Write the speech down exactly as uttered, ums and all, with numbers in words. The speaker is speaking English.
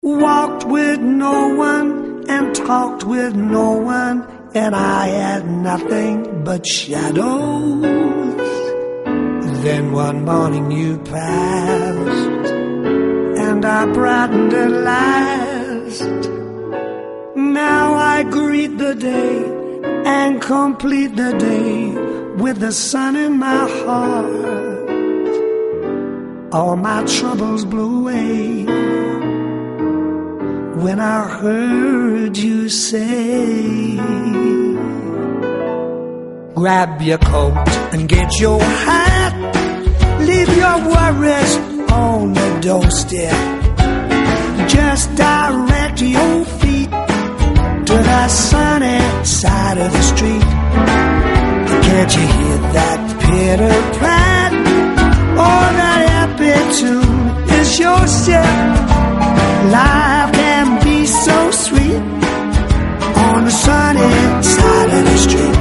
Walked with no one and talked with no one, and I had nothing but shadows. Then one morning you passed, and I brightened at last. Now I greet the day and complete the day with the sun in my heart. All my troubles blew away when I heard you say, grab your coat and get your hat, leave your worries on the doorstep, just direct your feet to the sunny side of the street. Can't you hear that pitter-pat? Oh, that happy tune is your step. Life can be so sweet on the sunny side of the street.